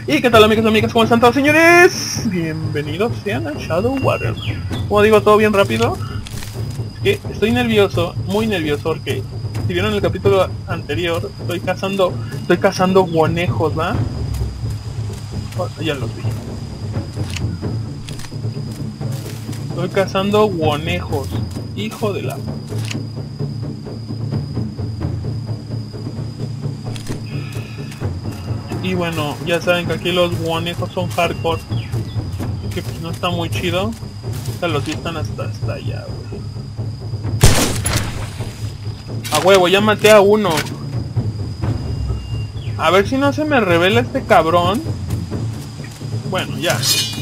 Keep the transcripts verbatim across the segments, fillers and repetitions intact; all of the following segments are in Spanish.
¿Y qué tal, amigos y amigas? ¿Cómo están todos, señores? Bienvenidos sean a Shadow Warrior. Como digo, todo bien rápido. Es que estoy nervioso, muy nervioso, porque si vieron el capítulo anterior, estoy cazando, estoy cazando guanejos, ¿va? Oh, ya los vi. Estoy cazando guanejos, hijo de la... Y bueno, ya saben que aquí los guanejos son hardcore, que pues no está muy chido. O sea, los están hasta, hasta allá, güey. A huevo, ya maté a uno. A ver si no se me revela este cabrón. Bueno, ya.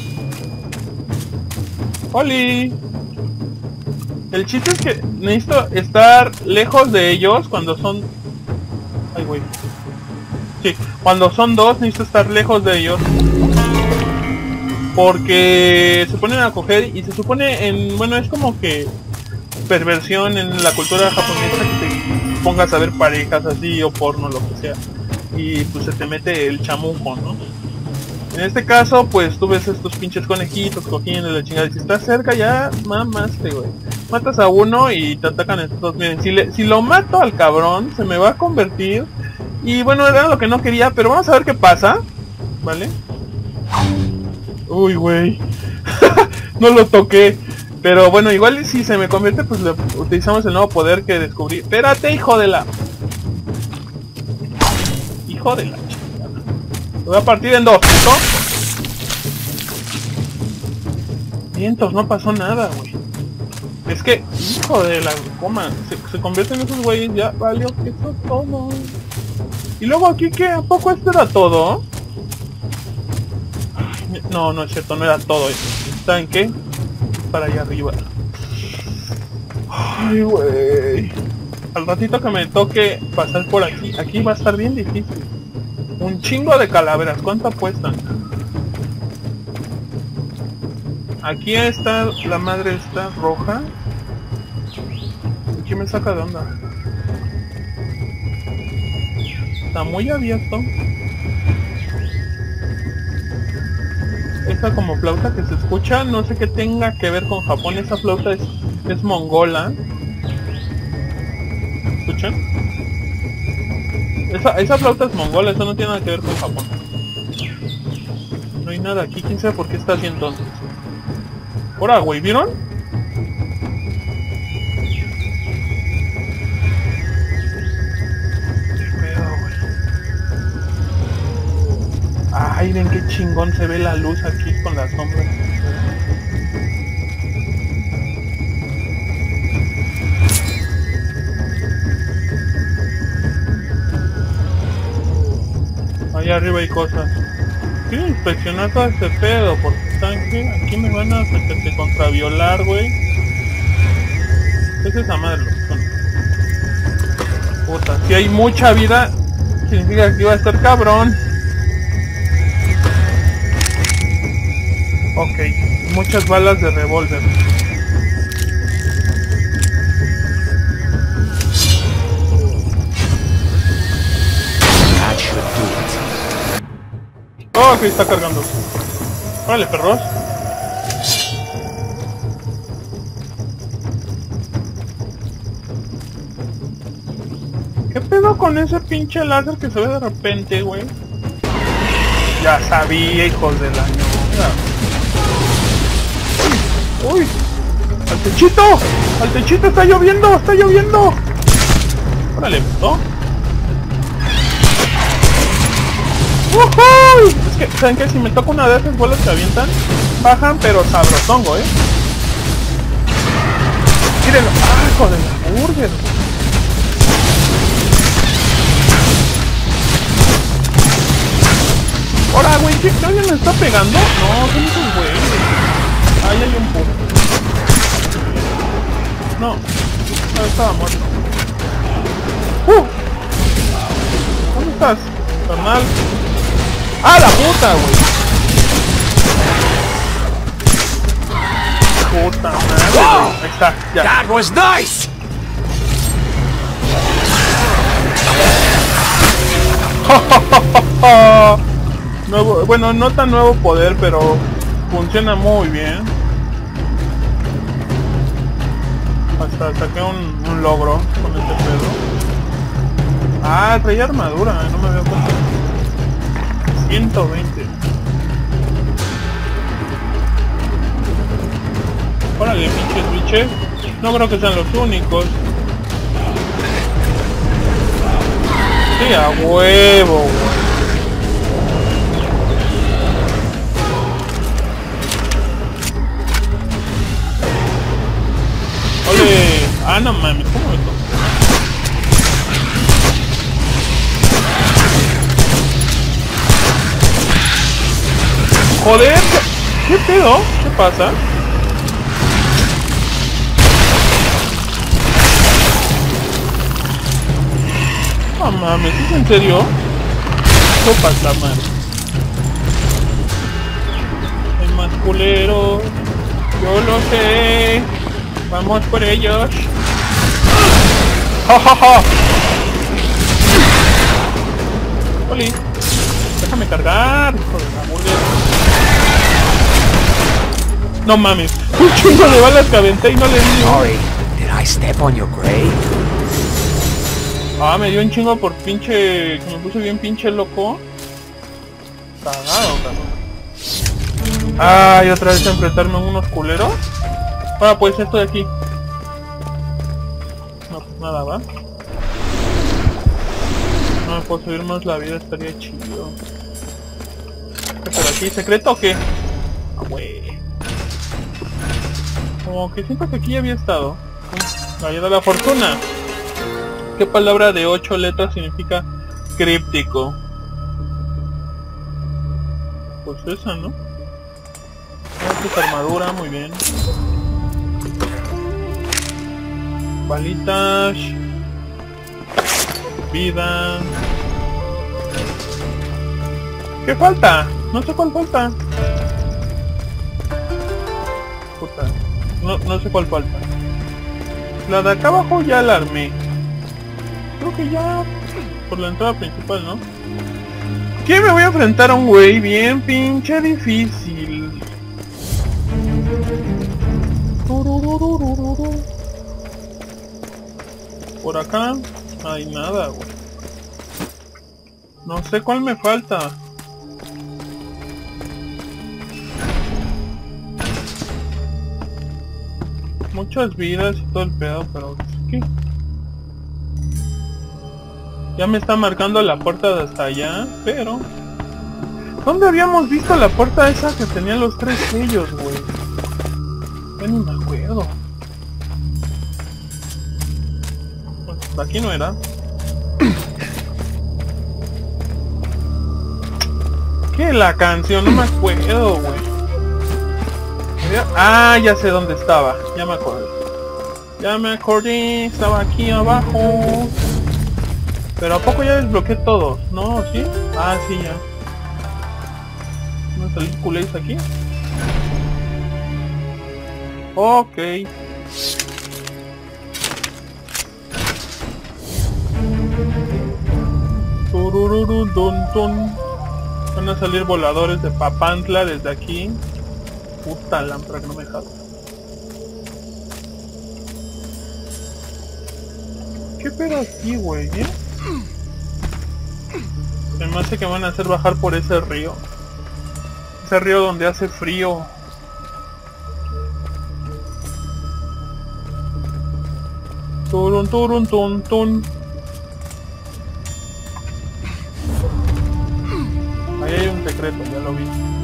¡Holi! El chiste es que necesito estar lejos de ellos cuando son... Ay, güey. Sí, cuando son dos necesito estar lejos de ellos, porque se ponen a coger y se supone en... Bueno, es como que perversión en la cultura japonesa que te pongas a ver parejas así o porno, lo que sea, y pues se te mete el chamuco, ¿no? En este caso, pues tú ves estos pinches conejitos cogiendo la chingada y si estás cerca ya mamaste, güey. Matas a uno y te atacan estos dos. Miren, si, le, si lo mato al cabrón, se me va a convertir... Y bueno, era lo que no quería, pero vamos a ver qué pasa, ¿vale? Uy, güey. No lo toqué. Pero bueno, igual si se me convierte, pues le utilizamos el nuevo poder que descubrí. Espérate, hijo de la... Hijo de la chingada. Lo voy a partir en dos, ¿no? Vientos, no pasó nada, güey. Es que, hijo de la coma, se, se convierten en esos güeyes, ya valió que eso todo. Y luego aquí, ¿qué? ¿A poco esto era todo? Ay, no, no es cierto, no era todo. ¿Saben qué? Para allá arriba. Ay, güey. Al ratito que me toque pasar por aquí, aquí va a estar bien difícil. Un chingo de calaveras, ¿cuánto apuestan? Aquí está la madre esta roja. ¿Qué me saca de onda? Está muy abierto. Esta como flauta que se escucha, no sé qué tenga que ver con Japón. Esa flauta es, es mongola. ¿Escuchan? Esa, esa flauta es mongola, eso no tiene nada que ver con Japón. No hay nada aquí, quién sabe por qué está así entonces. Ahora, güey, ¿vieron? Ay, ven qué chingón se ve la luz aquí con las sombras. Allá arriba hay cosas. Quiero inspeccionar todo este pedo, porque ¿saben qué? Aquí me van a que contraviolar, güey. ¿Qué es esa madre? Puta, si hay mucha vida, significa que iba a estar cabrón. Ok, muchas balas de revólver. Oh, ok, está cargando. Vale, perros. ¿Qué pedo con ese pinche láser que se ve de repente, güey? Ya sabía, hijos de la ñonga. ¡Uy! ¡Al techito! ¡Al techito! ¡Está lloviendo! ¡Está lloviendo! ¡Órale, puto! ¡Woohoo! Es que, ¿saben qué? Si me toca una de esas bolas que avientan, bajan, pero sabrosongo, ¿eh? ¡Mírenlo! ¡Ah, hijo de la burger! ¡Ahora, güey! ¿Qué alguien me está pegando? No, son esos güeyes. Ahí hay un puro. No, no estaba muerto. ¡Uh! ¿Dónde estás, carnal? ¡Ah, la puta, güey! Puta madre, güey. Ahí está, ya. That was nice. Nuevo, bueno, no tan nuevo poder, pero funciona muy bien. Hasta saqué un, un logro con este pedo. Ah, traía armadura, no me había puesto. ciento veinte. Órale, pinches biches. No creo que sean los únicos. Sí, a huevo, güey. Ole. Ah, no mames, ¿cómo esto? Joder, ¿qué, qué pedo? ¿Qué pasa? No mames, ¿es en serio? ¿Qué pasa, man? El más culero, yo lo sé. Vamos por ellos. ¡Ja, ja, ja! ¡Oli! Déjame cargar, hijo de la burger. No mames, un chingo de balas que aventé y no le di. Sorry, did I step on your grave? Ah, me dio un chingo por pinche... que me puse bien pinche loco. Cagado, cabrón. Ah, y otra vez a enfrentarme a unos culeros. Ahora pues esto de aquí. No, pues nada, va. No me puedo subir más la vida, estaría chido. ¿Qué por aquí? ¿Secreto o qué? Ah, güey. Como que siento que aquí ya había estado. Galleta de la fortuna. ¿Qué palabra de ocho letras significa críptico? Pues esa, ¿no? Esta es armadura, muy bien. Balitas. Vida. ¿Qué falta? No sé cuál falta. Puta. No, no sé cuál falta. La de acá abajo ya la armé. Creo que ya por la entrada principal, ¿no? ¿Qué? Me voy a enfrentar a un güey bien pinche difícil. Por acá no hay nada, güey. No sé cuál me falta. Muchas vidas y todo el pedo, pero ¿qué? Ya me está marcando la puerta de hasta allá, pero... ¿dónde habíamos visto la puerta esa que tenía los tres sellos, güey? Ya ni me acuerdo. Pues aquí no era. ¿Qué? La canción, no me acuerdo, güey. Ah, ya sé dónde estaba. Ya me acordé. Ya me acordé, estaba aquí abajo. Pero ¿a poco ya desbloqueé todos? ¿No? ¿Sí? Ah, sí, ya. ¿No salí culés aquí? Ok. Turururudun. Van a salir voladores de Papantla desde aquí. Puta lámpara que no me deja. ¿Qué pedo aquí, güey? ¿Eh? Se me hace que van a hacer bajar por ese río. Ese río donde hace frío. Turun, turun, tun, tun. Ahí hay un secreto, ya lo vi.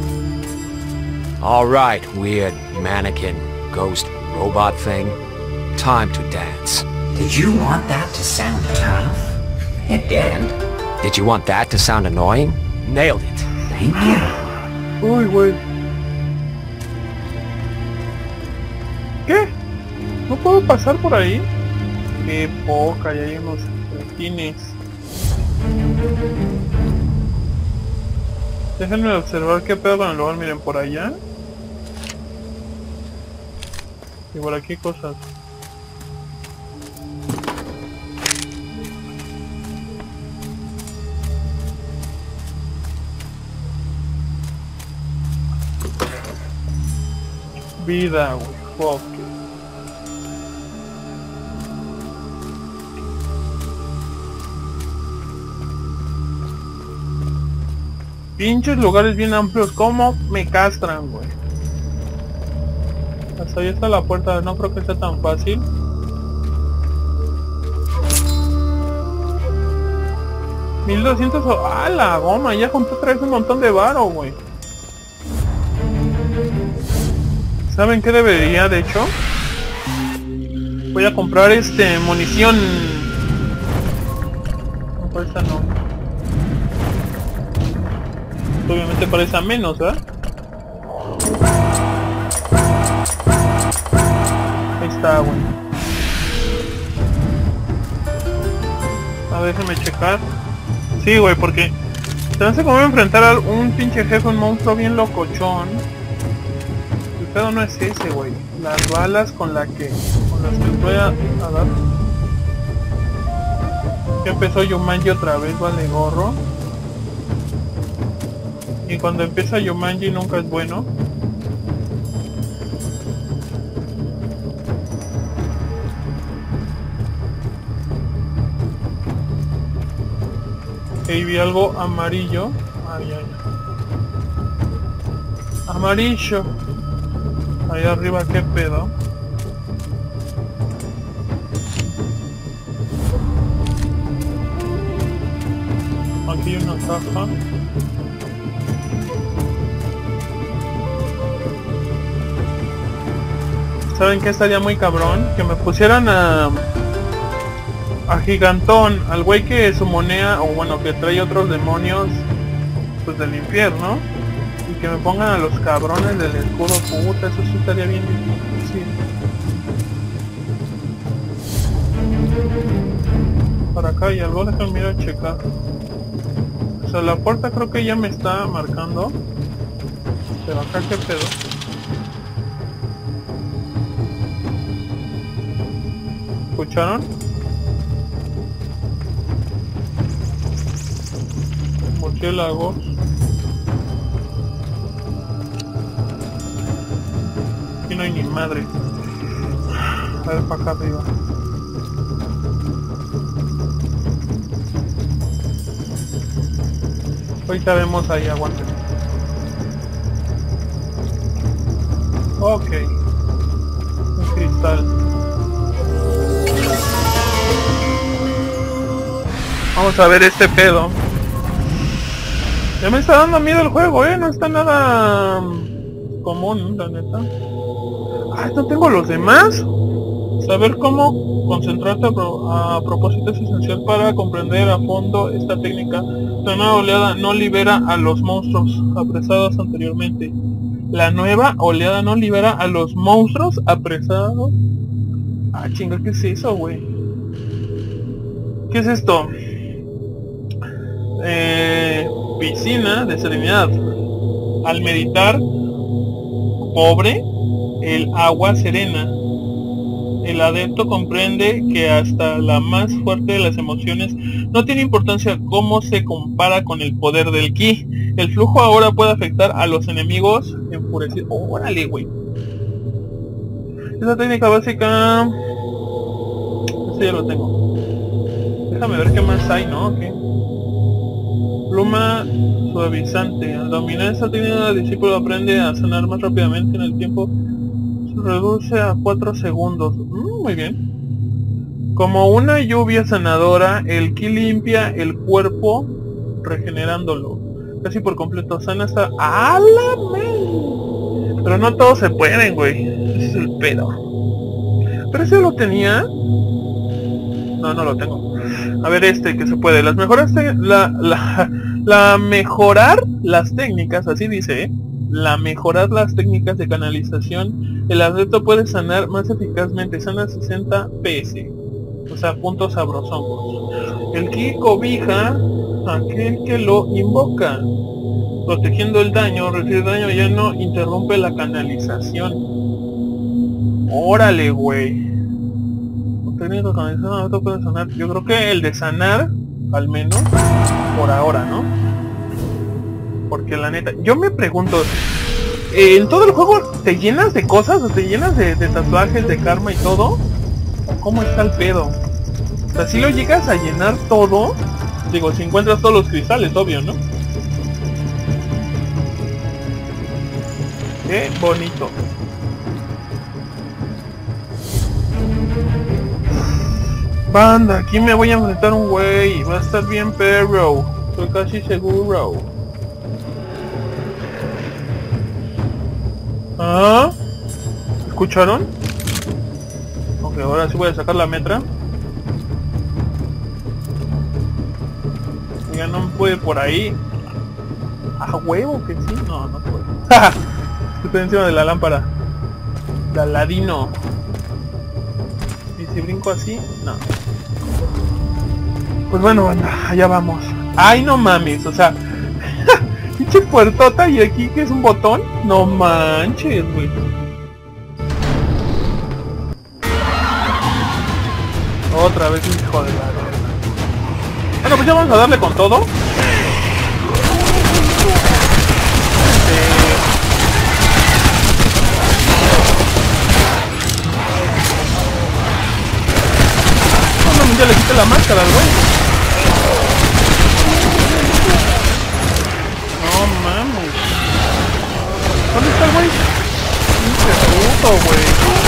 All right, weird mannequin, ghost, robot thing. Time to dance. Did you want that to sound tough? It didn't. Did you want that to sound annoying? Nailed it. Thank you. Uy, güey. ¿Qué? ¿No puedo pasar por ahí? Qué poca, ya hay unos retines. Déjenme observar qué pedo con el lugar, miren, por allá. Y por aquí cosas. Vida, güey. Fuck. Pinches lugares bien amplios. ¿Cómo me castran, güey? Hasta ahí está la puerta. No creo que sea tan fácil. mil doscientos... ¡Ah, la goma! Ya junté otra vez un montón de varo, güey. ¿Saben qué debería, de hecho? Voy a comprar este... munición. No, por esta no. Obviamente para esa menos, ¿verdad? Ahí está, güey. A ver, déjame checar. Sí, güey, porque se me hace como enfrentar a un pinche jefe, un monstruo bien locochón. El pedo no es ese, güey. Las balas con la que con las que voy a, a dar. Que empezó Jumanji otra vez, vale gorro. Y cuando empieza Jumanji nunca es bueno. Ahí vi algo amarillo. Ay, ay. Amarillo. Ahí arriba, qué pedo. Aquí hay una caja. ¿Saben qué estaría muy cabrón? Que me pusieran a... a Gigantón, al güey que sumonea, o bueno, que trae otros demonios, pues del infierno, y que me pongan a los cabrones del escudo, puta, eso sí estaría bien difícil. Para acá hay algo, déjame mirar, checar. O sea, la puerta creo que ya me está marcando, pero acá qué pedo. ¿Escucharon? Murciélagos. Aquí no hay ni madre. A ver, para acá arriba. Ahorita vemos ahí, aguanten. Ok. Un cristal. Vamos a ver este pedo. Ya me está dando miedo el juego, eh. No está nada común, la neta. Ah, no tengo los demás. Saber cómo concentrarte a, pro a propósito es esencial para comprender a fondo esta técnica. La nueva oleada no libera a los monstruos apresados anteriormente. La nueva oleada no libera a los monstruos apresados. Ah, chinga, ¿qué es eso, güey? ¿Qué es esto? Eh, piscina de serenidad. Al meditar, pobre, el agua serena. El adepto comprende que hasta la más fuerte de las emociones no tiene importancia cómo se compara con el poder del ki. El flujo ahora puede afectar a los enemigos enfurecidos. Oh, órale, güey. Esa técnica básica... Eso ya lo tengo. Déjame ver qué más hay, ¿no? ¿Qué? Pluma suavizante. Al dominar esta técnica, el discípulo aprende a sanar más rápidamente en el tiempo. Se reduce a cuatro segundos. Mm, muy bien. Como una lluvia sanadora, el ki limpia el cuerpo regenerándolo. Casi por completo. Sana hasta... ¡A la madre! Pero no todos se pueden, güey. Ese es el pedo. ¿Pero ese lo tenía? No, no lo tengo. A ver este que se puede. Las mejoras... La, la, la mejorar las técnicas, así dice, ¿eh? La mejorar las técnicas de canalización. El adepto puede sanar más eficazmente. Sana sesenta P S. O sea, puntos sabrosongos. El ki cobija a aquel que lo invoca, protegiendo el daño. Recibe daño ya no interrumpe la canalización. Órale, güey. Técnico de canalización, adepto puede sanar. Yo creo que el de sanar, al menos, por ahora, ¿no? Porque la neta, yo me pregunto, eh, en todo el juego te llenas de cosas, o te llenas de, de tatuajes, de karma y todo. ¿Cómo está el pedo? O sea, si lo llegas a llenar todo, digo, si encuentras todos los cristales, obvio, ¿no? Qué bonito. Banda, aquí me voy a enfrentar a un güey. Va a estar bien perro. Estoy casi seguro. ¿Ah? ¿Escucharon? Ok, ahora sí voy a sacar la metra. Ya no puede por ahí. ¿A huevo que sí? No, no puede. Estoy encima de la lámpara. De Aladino. ¿Y si brinco así? No. Pues bueno, banda, allá vamos. Ay, no mames, o sea... pinche puertota y aquí que es un botón. No manches, güey. Otra vez, hijo de la... Bueno, pues ya vamos a darle con todo. Este... No, no, ya le quité la máscara al güey. No mames. ¿Dónde está el güey? Pinche puto, güey.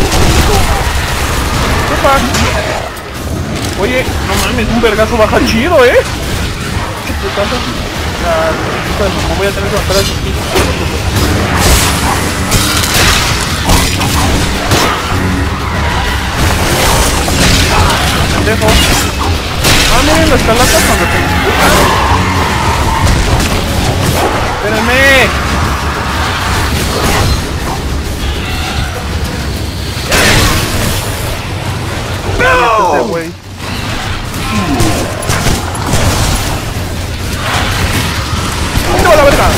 ¿Qué pasa? Oye, no mames, un vergazo baja chido, ¿eh? ¿Qué putazo? No voy a tener que matar a esos pinches. Pendejo. Ah, miren las calatas cuando se disputan. Espérenme. ¡No! Este güey. ¡No, la verga!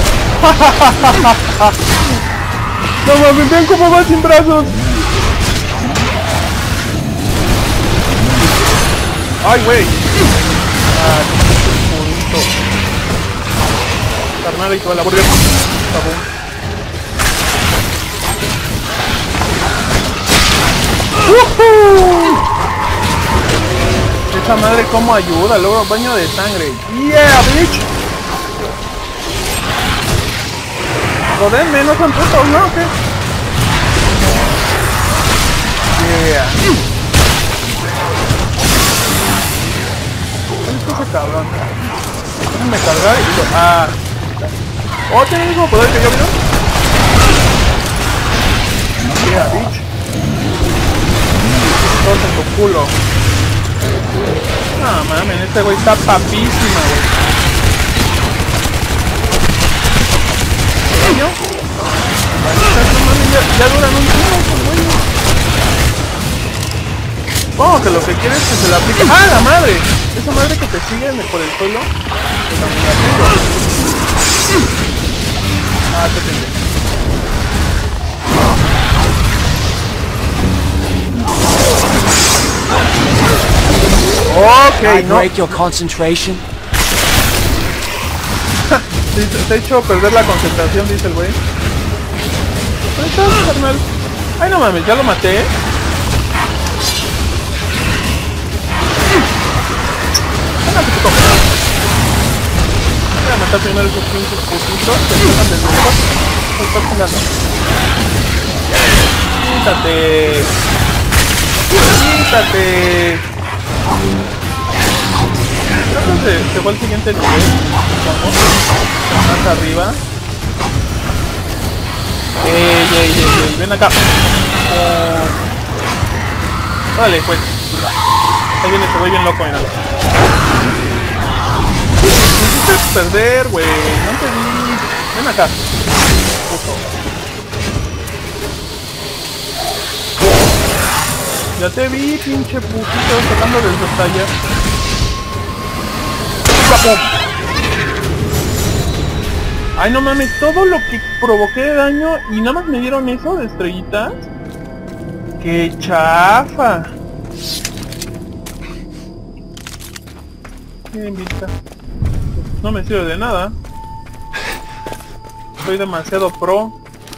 No mames, ven cómo va sin brazos. ¡Ay, güey! ¡Ah, qué bonito! Carnal, y toda la burger. ¡Woohoo! Esa madre cómo ayuda, luego baño de sangre. ¡Yeah, bitch! Jodenme, no son putos, ¿no? ¿Qué? Yeah. ¿Dónde está ese cabrón? Déjame cargar y lo... Ah. ¿Oh, tiene el mismo poder que yo, vio? Yeah, bitch. Todos en tu culo. No mames, este güey está papísima, güey. ¿Yo? Ya, ya duran un tiempo, güey. Supongo que lo que quiere es que se la aplique. ¡Ah, la madre! Esa madre que te sigue por el suelo. Que también la tengo. Ah, qué pendejo. Ok, I no. break your concentration. Te he hecho perder la concentración, dice el güey. ¿Dónde estás, carnal? Ay, no mames, ya lo maté. Voy a matar primero esos pinches putitos que están desde lejos. Me estás jugando. Quítate. Quítate. Creo que se, se fue al siguiente nivel. Vamos. Más arriba. Ey, ey, ey, ey. Ven acá. Oh. Vale, pues. Ahí viene ese güey bien loco, mira. Me hiciste perder, güey. No te vi. Ven acá. Puto. Ya te vi, pinche putito, tratando de destallar. Ay, no mames, todo lo que provoqué de daño y nada más me dieron eso de estrellitas. ¡Qué chafa! Bien vista. No me sirve de nada. Soy demasiado pro.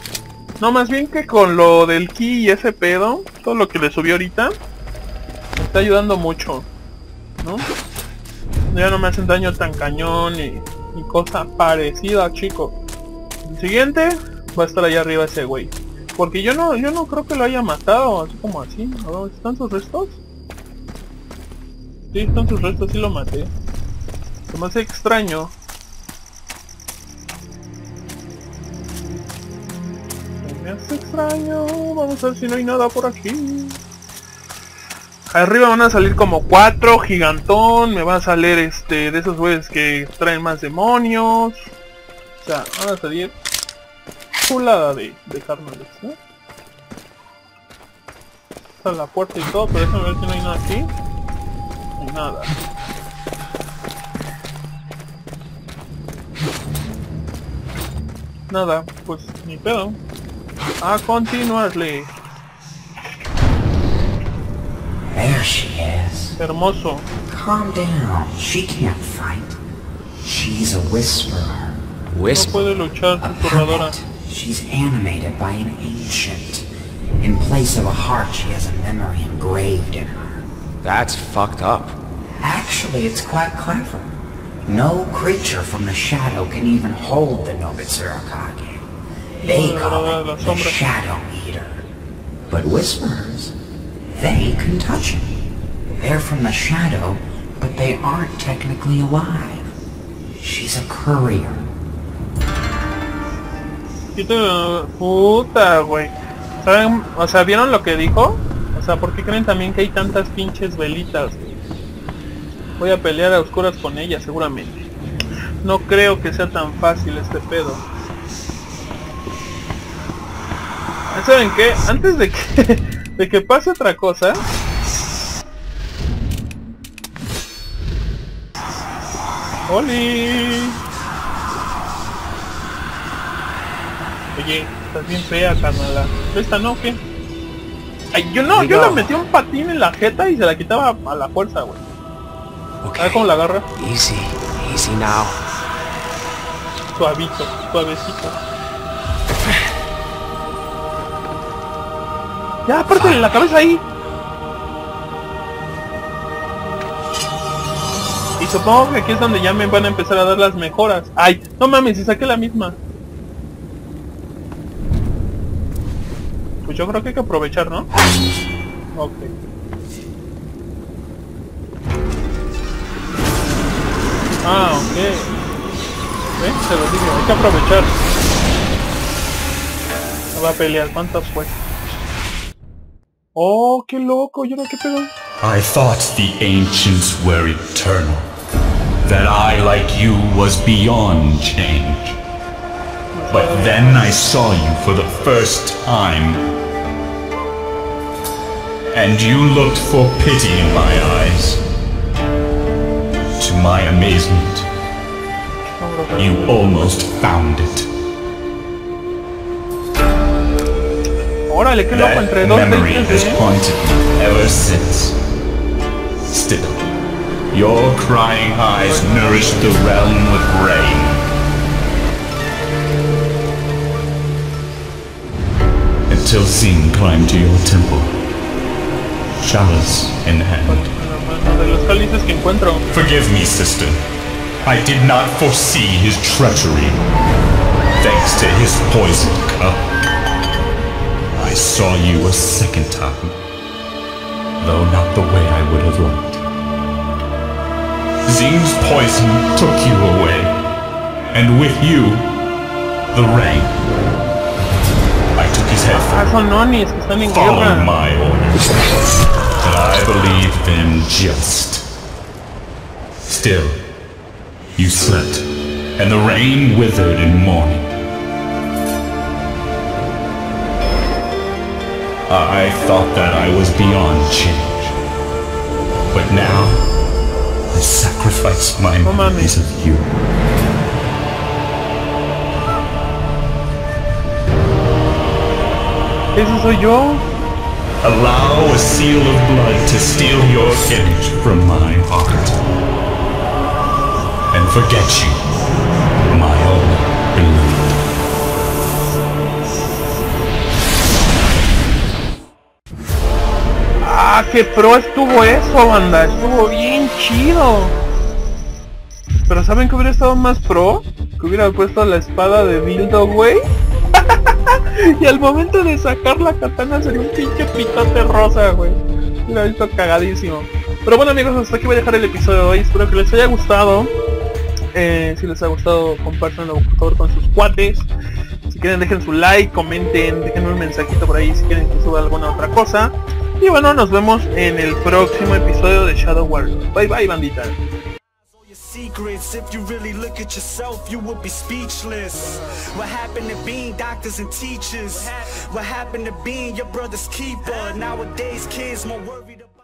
No, más bien que con lo del ki y ese pedo, todo lo que le subió ahorita, me está ayudando mucho, ¿no? Ya no me hacen daño tan cañón y, y cosa parecida, chico. El siguiente va a estar allá arriba ese güey. Porque yo no, yo no creo que lo haya matado, así como así. ¿No? ¿Están sus restos? Sí, están sus restos, sí lo maté. Se me hace extraño. Se me hace extraño. Vamos a ver si no hay nada por aquí. Arriba van a salir como cuatro, gigantón. Me va a salir este de esos güeyes que traen más demonios. O sea, van a salir chulada de, de carnales, ¿no? Está la puerta y todo, pero déjame ver si no hay nada aquí. No hay nada. Nada, pues ni pedo. A continuarle. There she is. Hermoso. Calm down. She can't fight. She's a whisperer. No Whisper. puede luchar, A susurradora. puppet. She's animated by an ancient. In place of a heart, she has a memory engraved in her. That's fucked up. Actually, it's quite clever. No creature from the shadow can even hold the Nobitsurakage. They call it the Shadow Eater. But whisperers, they can touch it. They're from the shadow, but they aren't technically alive. She's a courier. Puta, güey. ¿Saben? O sea, ¿vieron lo que dijo? O sea, ¿por qué creen también que hay tantas pinches velitas? Voy a pelear a oscuras con ella, seguramente. No creo que sea tan fácil este pedo. ¿Saben qué? Antes de que, de que pase otra cosa... ¡Oli! Oye, estás bien fea, carnala. ¿Esta no, qué? Ay, yo no, yo le metí un patín en la jeta y se la quitaba a la fuerza, güey. A ver Okay. cómo la agarra. Easy. Easy now. Suavito, suavecito. Ya, apártale la cabeza ahí. Y supongo que aquí es donde ya me van a empezar a dar las mejoras. Ay, no mames, si saqué la misma. Pues yo creo que hay que aprovechar, ¿no? Ok. Ah, ok. ¿Ven? Se lo digo, hay que aprovechar. No va a pelear, ¿cuántas fue? Oh, qué loco, ¿y ahora qué pedo? I thought the ancients were eternal. That I, like you, was beyond change. But then I saw you for the first time. And you looked for pity in my eyes. To my amazement, you almost found it. Órale, qué loco, That entre dos memory veces, has ¿eh? haunted me ever since. Still, your crying eyes nourish the realm with rain. Until Sin climbed to your temple, chalice in hand. De los cálices que encuentro. Forgive me, sister. I did not foresee his treachery. Thanks to his poison cup, I saw you a second time, though not the way I would have liked. Zing's poison took you away, and with you, the rain. I took his head Ah, for son nonis que están en followed guerra. my orders, and I believed them just. Still, you slept, and the rain withered in morning. I thought that I was beyond change, but now I sacrifice my No memories mames. of you. ¿Ese soy yo? Allow a seal of blood to steal your image from my heart, and forget you, my own beloved. Ah, qué pro estuvo eso, banda. Estuvo bien chido. Pero ¿saben que hubiera estado más pro? Que hubiera puesto la espada de dildo, güey. Y al momento de sacar la katana sería un pinche pitote rosa, güey. Hubiera visto cagadísimo. Pero bueno, amigos, hasta aquí voy a dejar el episodio de hoy. Espero que les haya gustado. Eh, si les ha gustado, compártanlo por favor con sus cuates. Si quieren, dejen su like, comenten, déjenme un mensajito por ahí si quieren que suba alguna otra cosa. Y bueno, nos vemos en el próximo episodio de Shadow Warrior. Bye bye, bandita. Secrets, if you really look at yourself, you would be speechless. What happened to being doctors and teachers? What happened to being your brother's keeper? Nowadays kids more worried about